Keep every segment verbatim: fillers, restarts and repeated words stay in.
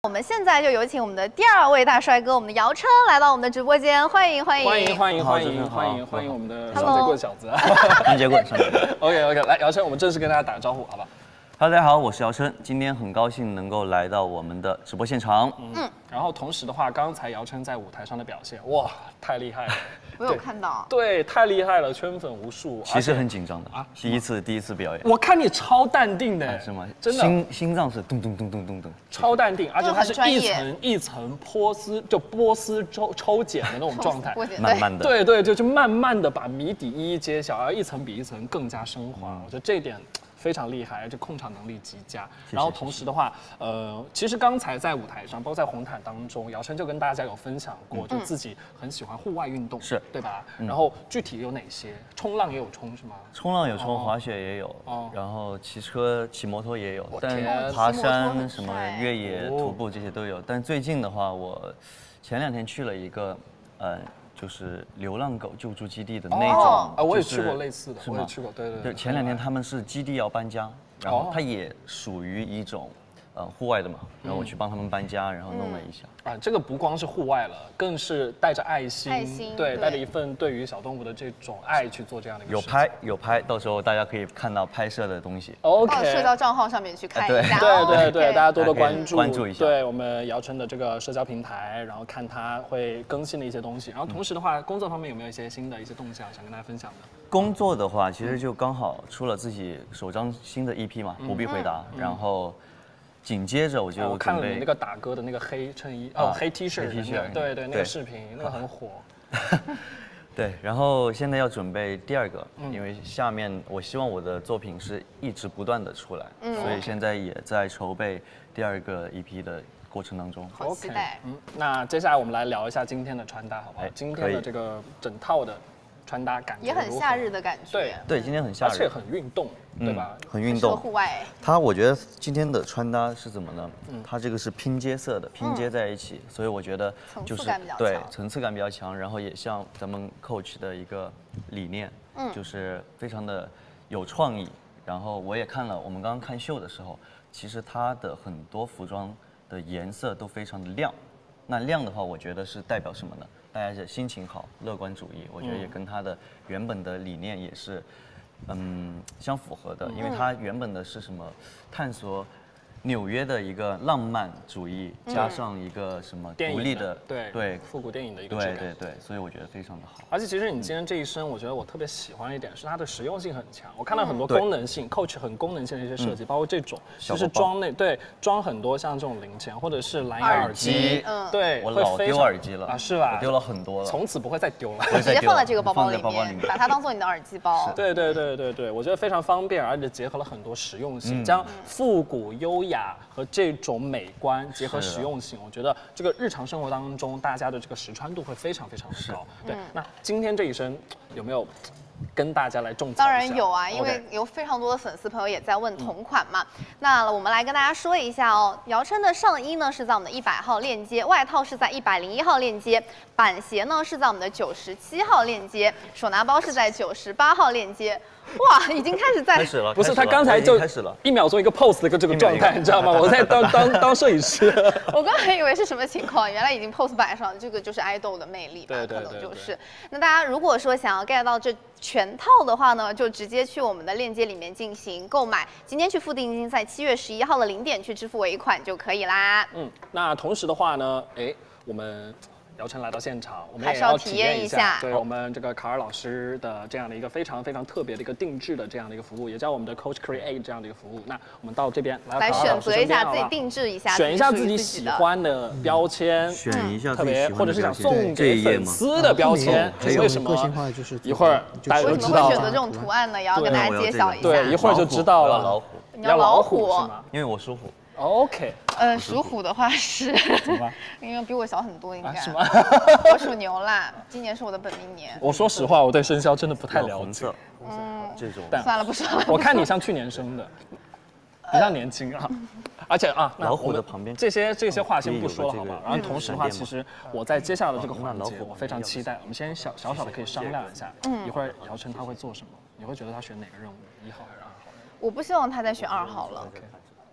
我们现在就有请我们的第二位大帅哥，我们的姚琛来到我们的直播间，欢迎欢迎欢迎欢迎欢迎欢迎欢迎我们的双节棍小子， 双节棍，双节棍。 OK OK， 来姚琛，我们正式跟大家打个招呼，好吧？ Hello， 大家好，我是姚琛，今天很高兴能够来到我们的直播现场。 嗯，然后同时的话，刚才姚琛在舞台上的表现，哇，太厉害了！ 我有看到， 对，太厉害了，圈粉无数。 其实很紧张的啊，第一次第一次表演。 我看你超淡定的， 是吗？ 真的， 心心脏是咚咚咚咚咚咚， 超淡定，而且它是一层一层波斯就波斯抽抽茧的那种状态， 慢慢的， 对对，就就慢慢的把谜底一一揭晓，而一层比一层更加升华。我觉得这一点。 非常厉害，而且控场能力极佳。 谢谢然后同时的话，呃，其实刚才在舞台上，包括在红毯当中，姚琛就跟大家有分享过，就自己很喜欢户外运动， 是对吧？然后具体有哪些？冲浪也有冲是吗？ 冲浪有冲，滑雪也有，然后骑车、骑摩托也有，但爬山、什么越野、徒步这些都有。但最近的话，我前两天去了一个，呃。 就是流浪狗救助基地的那种， 啊，我也去过类似的， 是吗？ 我也去过，对对对。 前两天他们是基地要搬家，然后它也属于一种，呃，户外的嘛，然后我去帮他们搬家，然后弄了一下。啊， 这个不光是户外了，更是带着爱心， 爱心对，带着一份对于小动物的这种爱去做这样的一个。 有拍有拍，到时候大家可以看到拍摄的东西。 OK， 到社交账号上面去看一下。 对对对，大家多多关注关注一下。 对我们姚琛的这个社交平台，然后看他会更新的一些东西。然后同时的话，工作方面有没有一些新的一些动向想跟大家分享的？ 工作的话，其实就刚好出了自己首张新的 E P 嘛，不必回答，然后。 紧接着我就我看了你那个打歌的那个黑衬衣哦，黑 T 恤 T 恤， 对对，那个视频那个很火。 对，然后现在要准备第二个，因为下面我希望我的作品是一直不断的出来，所以现在也在筹备第二个 E P 的过程当中。 好期待。 嗯，那接下来我们来聊一下今天的穿搭，好不好？今天的这个整套的穿搭感觉也很夏日的感觉。 对对，今天很夏日， 而且很运动。 对吧？ 很运动， 户外。 它我觉得今天的穿搭是怎么呢？它这个是拼接色的，拼接在一起，所以我觉得就是对层次感比较强，然后也像咱们 Coach 的一个理念，就是非常的有创意。然后我也看了，我们刚刚看秀的时候，其实它的很多服装的颜色都非常的亮。那亮的话，我觉得是代表什么呢？大家的心情好，乐观主义，我觉得也跟它的原本的理念也是。 嗯，相符合的，因为它原本的是什么？探索纽约的一个浪漫主义，加上一个什么独立的， 对对，复古电影的一个质感， 对对对，所以我觉得非常的好。 而且其实你今天这一身，我觉得我特别喜欢一点是它的实用性很强。我看到很多功能性 ，Coach 很功能性的一些设计，包括这种就是装内对装很多像这种零钱，或者是蓝牙耳机，对， 我老丢耳机了啊，是吧？ 我丢了很多了， 从此不会再丢了， 直接放在这个包包里面，把它当做你的耳机包。 对对对对对，我觉得非常方便，而且结合了很多实用性，将复古优雅和这种美观结合实用性，我觉得这个日常生活当中大家的这个实穿度会非常非常的高。对，那今天这一身有没有跟大家来种草？ 当然有啊，因为有非常多的粉丝朋友也在问同款嘛。那我们来跟大家说一下哦，姚琛的上衣呢是在我们的一百号链接，外套是在一百零一号链接，板鞋呢是在我们的九十七号链接，手拿包是在九十八号链接。哇，已经开始在开始了， 不是他刚才就开始了， 一秒钟一个 pose 的这个状态，你知道吗？我在当当当摄影师， 我刚才以为是什么情况，原来已经 pose 摆上了，这个就是爱豆的魅力吧，可能就是。那大家如果说想要 get 到这全套的话呢，就直接去我们的链接里面进行购买，今天去付定金，在七月十一号的零点去支付尾款就可以啦。 嗯，那同时的话呢，哎，我们。姚琛来到现场，我们也要体验一下， 对我们这个卡尔老师的这样的一个非常非常特别的一个定制的这样的一个服务，也叫我们的 Coach Create 这样的一个服务。那我们到这边来来选择一下自己定制一下， 选一下自己喜欢的标签， 选一下特别或者是想送给粉丝的标签，为什么？一会儿大家就知道了。 为什么会选择这种图案呢？也要跟大家介绍一下。 对，一会儿就知道了。 老虎， 你要老虎是吗？ 因为我属虎。 OK， 呃，属虎的话是，因为比我小很多，应该。 是吗？ 我属牛啦，今年是我的本命年。 我说实话，我对生肖真的不太了解。 嗯， 这种。 算了，不说了。 我看你像去年生的，比较年轻啊。而且啊， 老虎的旁边这些这些话先不说了，好吧？然后同时的话，其实我在接下来的这个环节，我非常期待。我们先小小小的可以商量一下，一会儿姚琛他会做什么？你会觉得他选哪个任务？一号还是二号？ 我不希望他再选二号了。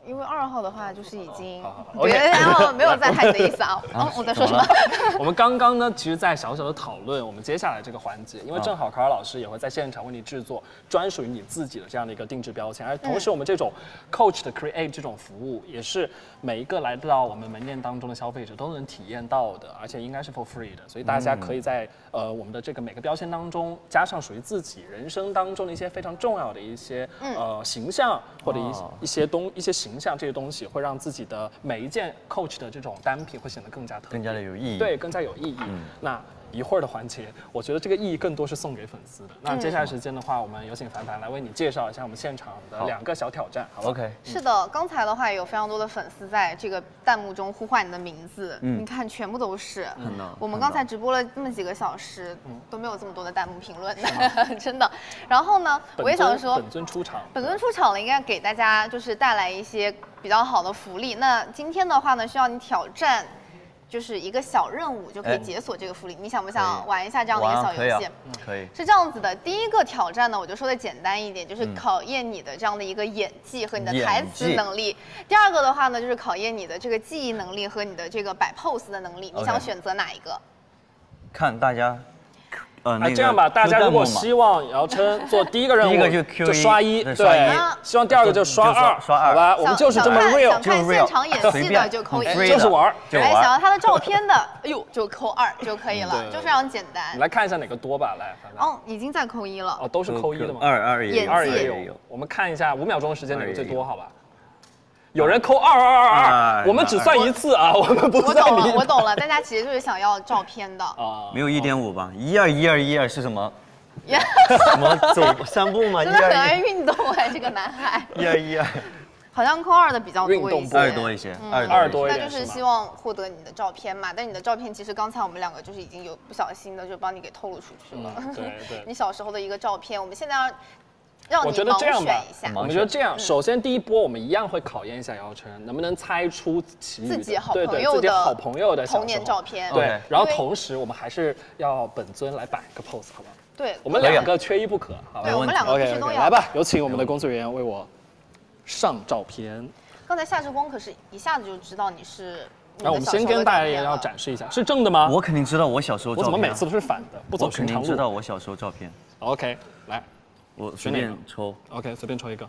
因为二号的话就是已经，别然后没有再害你的意思啊。哦，我在说什么？ 我们刚刚呢，其实在小小的讨论我们接下来这个环节，因为正好卡尔老师也会在现场为你制作专属于你自己的这样的一个定制标签，而同时我们这种 Coach 的 Create 这种服务，也是每一个来到我们门店当中的消费者都能体验到的，而且应该是 for free 的，所以大家可以在呃我们的这个每个标签当中加上属于自己人生当中的一些非常重要的一些呃形象或者一一些东一些形象，这些东西会让自己的每一件 Coach 的这种单品会显得更加特别， 更加的有意义， 对，更加有意义。嗯、那一会儿的环节，我觉得这个意义更多是送给粉丝的。那接下来时间的话，我们有请凡凡来为你介绍一下我们现场的两个小挑战，好吧 ？OK。 是的，刚才的话有非常多的粉丝在这个弹幕中呼唤你的名字，嗯、你看全部都是。嗯、我们刚才直播了这么几个小时，嗯、都没有这么多的弹幕评论的，真的。然后呢，我也想说， 本尊出场， 本尊出场了，应该给大家就是带来一些比较好的福利。那今天的话呢，需要你挑战。就是一个小任务就可以解锁这个福利，你想不想玩一下这样的一个小游戏？ 可以。 是这样子的，第一个挑战呢，我就说的简单一点，就是考验你的这样的一个演技和你的台词能力。第二个的话呢，就是考验你的这个记忆能力和你的这个摆 pose 的能力。你想选择哪一个？ 看大家。 呃，那这样吧，大家如果希望姚琛做第一个任务， 第一个就 Q 就刷一，对，希望第二个就刷二， 刷二， 好吧？我们就是这么 real， 想看现场演戏的就扣一， 就是玩， 来想要他的照片的，哎呦，就扣二就可以了，就非常简单。 你来看一下哪个多吧，来， 哦，已经在扣一了， 哦，都是扣一的吗？ 二二也有， 二也有，我们看一下五秒钟的时间哪个最多，好吧？有人扣二二二二，我们只算一次啊，我们不算。 我懂了，我懂了，大家其实就是想要照片的啊。没有一点五吧？一二一二一二是什么？什么走散步吗？ 真的很爱运动哎，这个男孩。 一二一二， 好像扣二的比较多一些， 二多一些，二二多一些。 那就是希望获得你的照片嘛，但你的照片其实刚才我们两个就是已经有不小心的就帮你给透露出去了。 对对。 你小时候的一个照片，我们现在要。让你我觉得这样吧， 我们觉得这样，首先第一波我们一样会考验一下姚琛，能不能猜出其余自己好朋友的好朋友的童年照片。 对，然后同时我们还是要本尊来摆个 pose， 好吧？ 对， 我们两个缺一不可，好吧？ 对，我们两个必须都要。 来吧，有请我们的工作人员为我上照片。 刚才夏志光可是一下子就知道你是。 那我们先跟大家也要展示一下，是正的吗？ 我肯定知道我小时候照片。 我怎么每次都是反的，不走寻常路？ 我肯定知道我小时候照片。 OK， 来。 我随便抽 ，OK， 随便抽一个。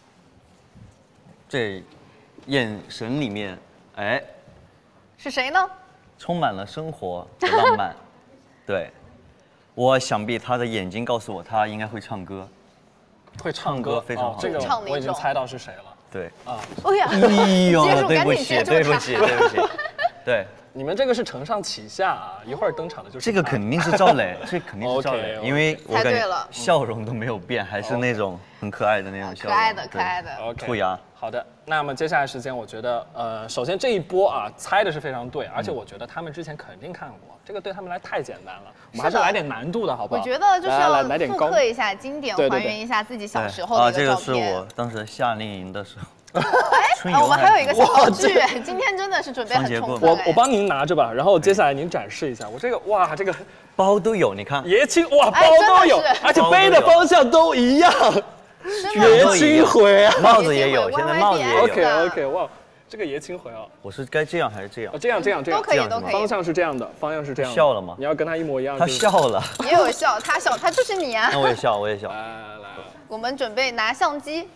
这眼神里面，哎， 是谁呢？ 充满了生活的浪漫。对，我想必他的眼睛告诉我，他应该会唱歌。 会唱歌， 非常好。 这个我已经猜到是谁了。 对啊。 哎呀， 哎呦，对不起，对不起，对不起。对。 你们这个是承上启下啊，一会儿登场的就是这个肯定是赵磊，这肯定是赵磊，因为我感觉笑容都没有变，还是那种很可爱的那种笑容， 可爱的可爱的兔牙。 好的，那么接下来时间，我觉得呃，首先这一波啊，猜的是非常对，而且我觉得他们之前肯定看过，这个对他们来太简单了，我们还是来点难度的好不好？ 我觉得就是要复刻一下经典，还原一下自己小时候的一个照片。 啊，这个是我当时夏令营的时候。 哎，我们还有一个小剧，今天真的是准备很充分。 我我帮您拿着吧，然后接下来您展示一下。我这个哇，这个包都有，你看爷青哇，包都有，而且背的方向都一样。爷青回啊， 帽子也有，现在帽子也有。 OK OK， 哇，这个爷青回啊。 我是该这样还是这样？ 这样这样这样都可以都可以。 方向是这样的，方向是这样。 笑了吗？ 你要跟他一模一样。 他笑了。 也有笑，他笑，他就是你啊。 那我也笑，我也笑。 来来来， 我们准备拿相机。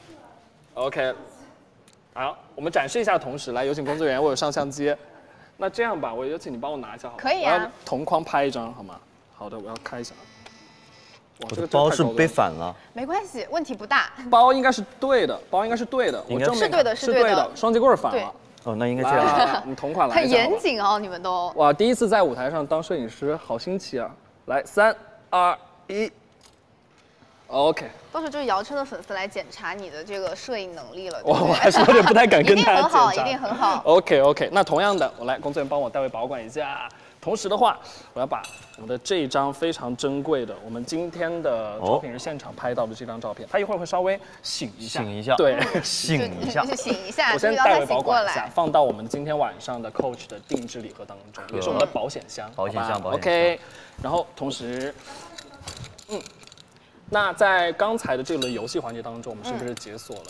OK。好，我们展示一下，同时来有请工作人员为我上相机。那这样吧，我有请你帮我拿一下，好吗？ 可以啊。 我要同框拍一张，好吗？好的，我要开一下。 我这个包是背反了。 没关系，问题不大。 包应该是对的，包应该是对的，我正面是对的， 是对的，双节棍反了。 哦，那应该这样。 你同款来。 很严谨哦，你们都。 哇，第一次在舞台上当摄影师，好新奇啊！来，三二一。OK， 到时候就是姚琛的粉丝来检查你的这个摄影能力了。 我我还是有点不太敢跟大家检查。 一定很好，一定很好。 OK OK， 那同样的，我来工作人员帮我代为保管一下。同时的话，我要把我们的这一张非常珍贵的，我们今天的招聘日现场拍到的这张照片，它一会儿会稍微醒一下， 醒一下， 对， 醒一下， 醒一下。 我先代为保管一下，放到我们今天晚上的 Coach 的定制礼盒当中，也是我们的保险箱， 保险箱，保险箱。 OK， 然后同时，嗯。那在刚才的这轮游戏环节当中，我们是不是解锁了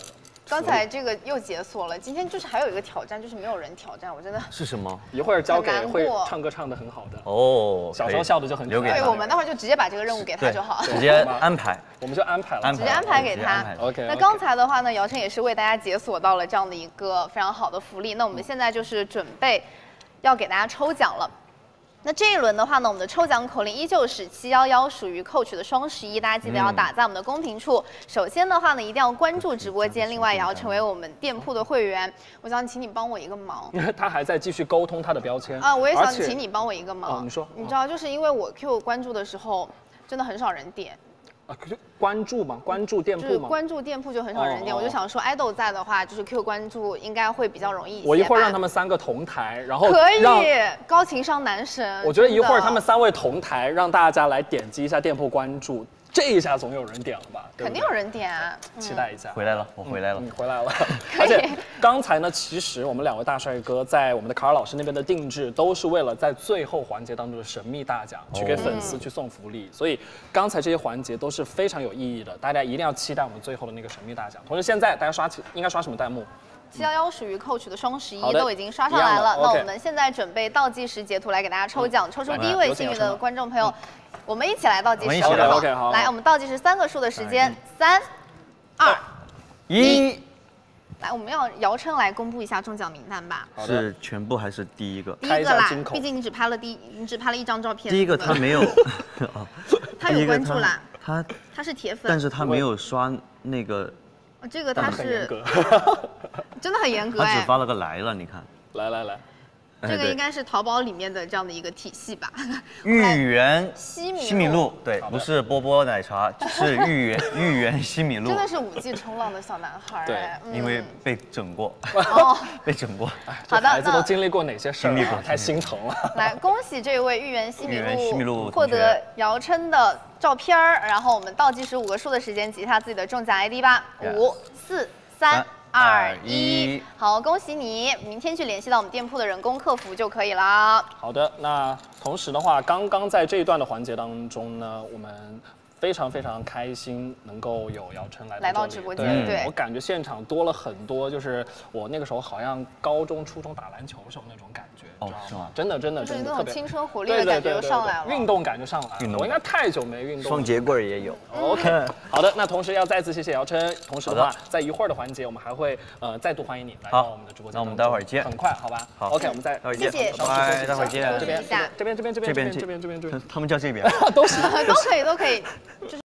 刚才这个又解锁了，今天就是还有一个挑战，就是没有人挑战，我真的是什么？ 一会儿交给会唱歌唱得很好的哦， 小时候笑的就很可爱。 对，我们待会儿就直接把这个任务给他就好， 直接安排， 我们就安排了， 直接安排给他。 OK。 那刚才的话呢，姚晨也是为大家解锁到了这样的一个非常好的福利。那我们现在就是准备要给大家抽奖了。那这一轮的话呢，我们的抽奖口令依旧是七一一，属于 Coach 的双十一，大家记得要打在我们的公屏处。嗯、首先的话呢，一定要关注直播间，另外也要成为我们店铺的会员。我想请你帮我一个忙， 他还在继续沟通他的标签啊，我也想请你帮我一个忙。 哦、你说， 你知道，就是因为我 Q 关注的时候，真的很少人点。 啊，关注嘛，关注店铺嘛， 就是关注店铺就很少人点，哦、我就想说，爱豆在的话，就是 Q 关注应该会比较容易一些。 我一会儿让他们三个同台，然后可以高情商男神。 我觉得一会儿他们三位同台，让大家来点击一下店铺关注。这一下总有人点了吧？ 肯定有人点啊！ 期待一下。 回来了，我回来了， 你回来了。而且刚才呢，其实我们两位大帅哥在我们的卡尔老师那边的定制，都是为了在最后环节当中的神秘大奖去给粉丝去送福利，所以刚才这些环节都是非常有意义的，大家一定要期待我们最后的那个神秘大奖。同时，现在大家刷起应该刷什么弹幕？ 七一一属于 Coach 的双十一都已经刷上来了，那我们现在准备倒计时截图来给大家抽奖，抽出第一位幸运的观众朋友。我们一起来倒计时，好不好？ OK， 好。 来，我们倒计时三个数的时间，三、二、 一。 来，我们要姚琛来公布一下中奖名单吧。 是全部还是第一个？ 第一个啦，毕竟你只拍了第，你只拍了一张照片。 第一个他没有， 他有关注啦。 他他是铁粉， 但是他没有刷那个。 这个他是真的很严格， 他只发了个来了，你看。 来来来。 这个应该是淘宝里面的这样的一个体系吧。 芋圆西米西米露，对，不是波波奶茶，是芋圆芋圆西米露。 真的是五 G 冲浪的小男孩， 对， 因为被整过，哦，被整过。 好的， 孩子都经历过哪些事儿？太心疼了。 来，恭喜这位芋圆西米露， 西米露获得姚琛的照片儿，然后我们倒计时五个数的时间，记下自己的中奖 I D 吧，五、四、三。二一，好，恭喜你！明天去联系到我们店铺的人工客服就可以啦。 好的，那同时的话，刚刚在这一段的环节当中呢，我们非常非常开心能够有姚琛来到来到直播间，对， 我感觉现场多了很多，就是我那个时候好像高中、初中打篮球的时候那种感觉。 哦，是吗？ 真的真的就是那种青春活力的感觉又上来了， 运动感就上来了。我应该太久没运动了。 双节棍也有。 OK， 好的，那同时要再次谢谢姚琛，同时的话，在一会儿的环节，我们还会呃再度欢迎你来到我们的直播间。 那我们待会儿见。 很快，好吧？ 好 ，OK， 我们再待会儿见。 谢谢， 拜拜，待会儿见。 这边这边这边这边这边这边这边这边， 他们叫这边。 都行， 都可以都可以。